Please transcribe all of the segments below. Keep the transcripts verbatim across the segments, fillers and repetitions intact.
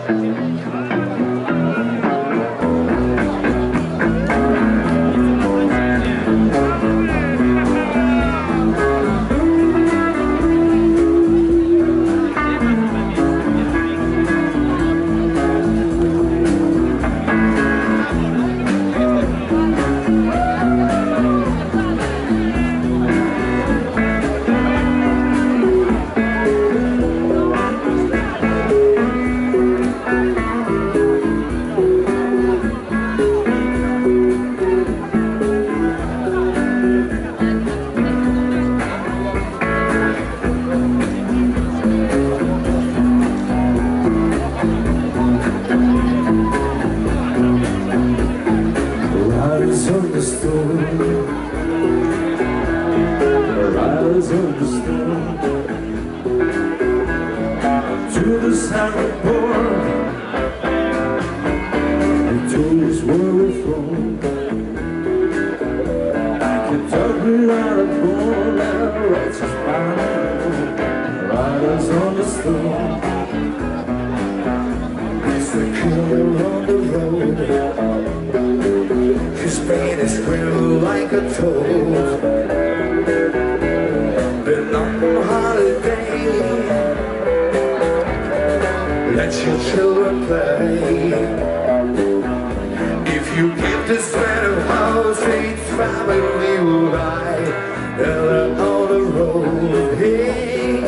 Riders on the storm, to the silent port, and told us where we're from. Kentucky line of born and a righteous bound. Riders on the storm, it's the killer on the road. His pain is real like a toad. Been on holiday, let your children play. If you give this man a house, each family will die. They're on the road, hey.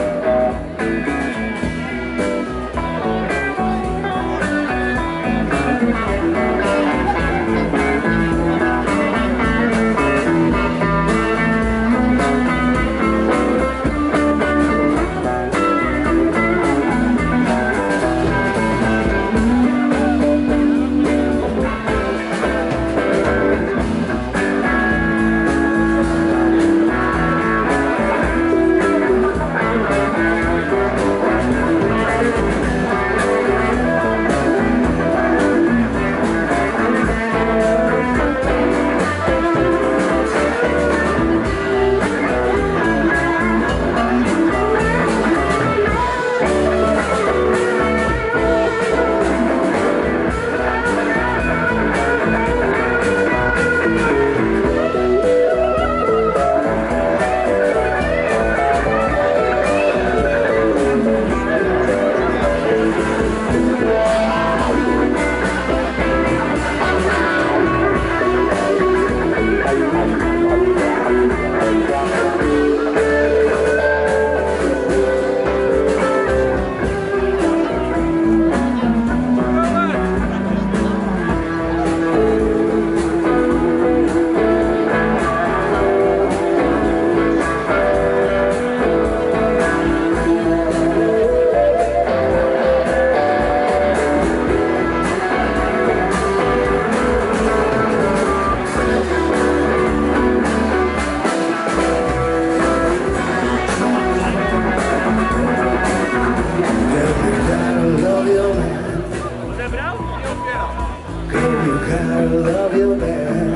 Love your man,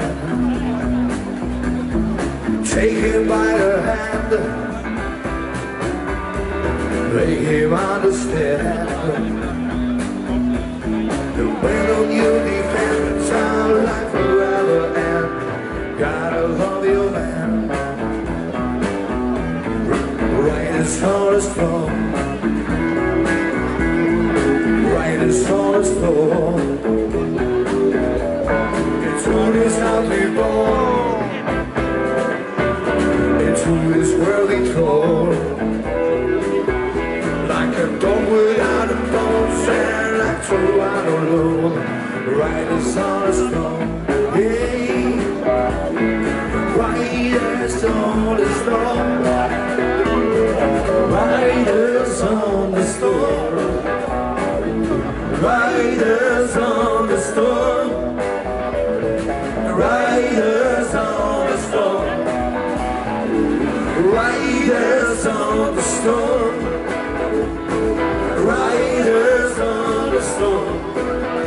take him by the hand, make him understand. The way on you depends on life forever, and gotta love your man. Right as on the storm, right as on the storm. It's how we born into this world we throw, like a dog without a bones and like to ride alone. Riders on the storm, hey, riders on the storm, riders on the storm, riders on the storm. Riders on the storm, riders on the storm, riders on the storm.